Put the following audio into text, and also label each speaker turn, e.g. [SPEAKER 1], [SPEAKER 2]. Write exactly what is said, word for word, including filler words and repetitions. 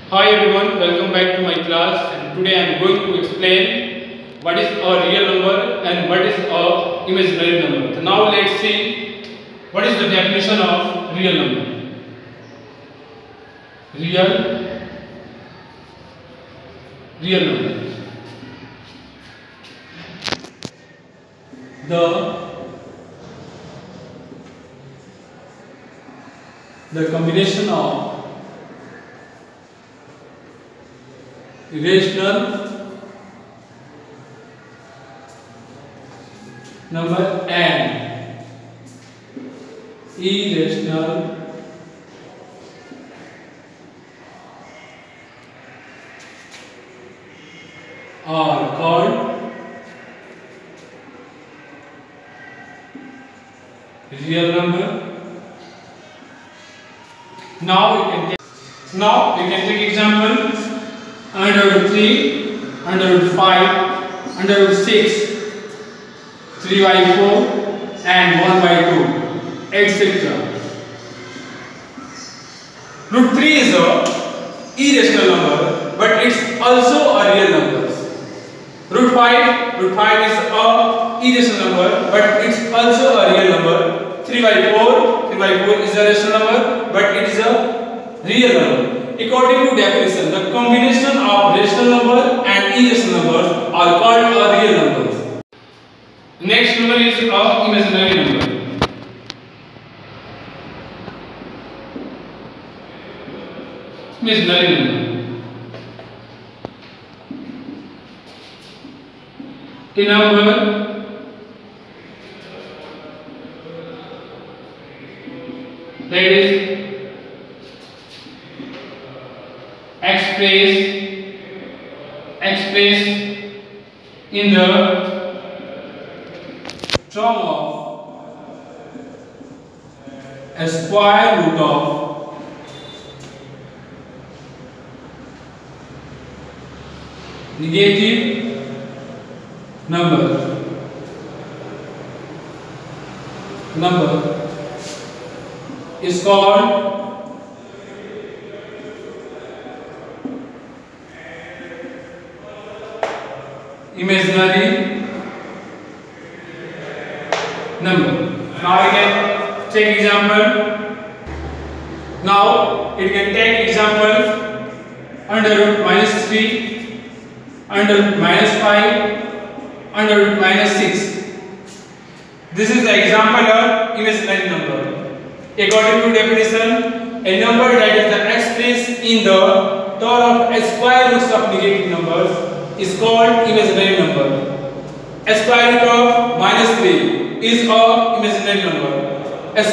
[SPEAKER 1] Hi everyone, welcome back to my class, and today I am going to explain what is a real number and what is a imaginary number. So now let's see what is the definition of real number. Real real number. The the combination of irrational number and irrational are called real number. Now we can take now we can take example under root three, under root five, under root six, three by four and one by two, et cetera. Root three is a irrational number, but it's also a real number. Root five, root five is a irrational number, but it's also a real number. three by four, three by four is a rational number, but it is a real number. According to definition, the combination of rational number and irrational numbers are called a real numbers. Next number is a imaginary number. Imaginary number. A number that is expressed expressed in the term of a square root of negative number number is called imaginary number. Now I can take example. Now it can take example under root minus three, under root minus five, under root minus six. This is the example of imaginary number. According to definition, a number that is expressed in the term of a square roots of negative numbers is called imaginary number. A square root of minus three is a imaginary number.